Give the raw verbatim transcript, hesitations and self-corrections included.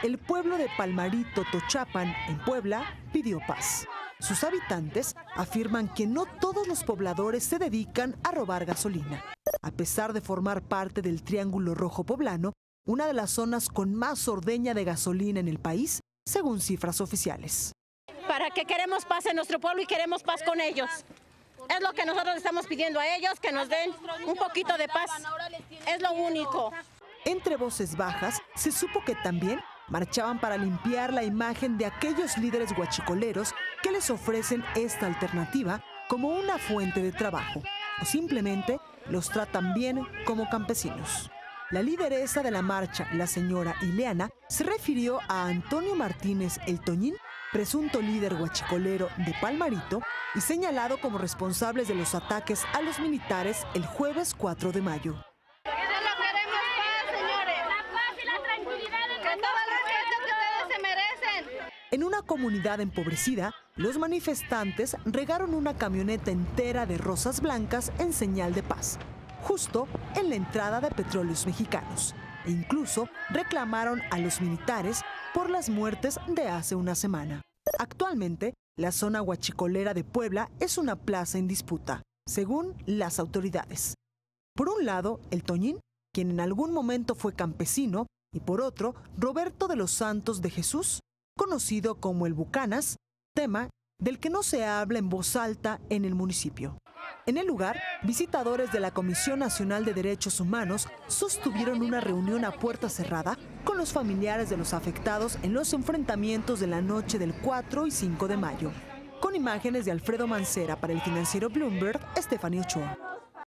el pueblo de Palmarito, Tochapan, en Puebla, pidió paz. Sus habitantes afirman que no todos los pobladores se dedican a robar gasolina. A pesar de formar parte del Triángulo Rojo Poblano, una de las zonas con más ordeña de gasolina en el país, según cifras oficiales. Para que queremos paz en nuestro pueblo y queremos paz con ellos. Es lo que nosotros le estamos pidiendo a ellos, que nos den un poquito de paz. Es lo único. Entre voces bajas, se supo que también marchaban para limpiar la imagen de aquellos líderes guachicoleros que les ofrecen esta alternativa como una fuente de trabajo, o simplemente los tratan bien como campesinos. La lideresa de la marcha, la señora Ileana, se refirió a Antonio Martínez El Toñín, presunto líder guachicolero de Palmarito y señalado como responsables de los ataques a los militares el jueves cuatro de mayo. En una comunidad empobrecida, los manifestantes regaron una camioneta entera de rosas blancas en señal de paz, justo en la entrada de Petróleos Mexicanos, e incluso reclamaron a los militares por las muertes de hace una semana. Actualmente, la zona guachicolera de Puebla es una plaza en disputa, según las autoridades. Por un lado, el Toñín, quien en algún momento fue campesino, y por otro, Roberto de los Santos de Jesús, conocido como el Bucanas, tema del que no se habla en voz alta en el municipio. En el lugar, visitadores de la Comisión Nacional de Derechos Humanos sostuvieron una reunión a puerta cerrada con los familiares de los afectados en los enfrentamientos de la noche del cuatro y cinco de mayo. Con imágenes de Alfredo Mancera para el financiero Bloomberg, Stephanie Ochoa.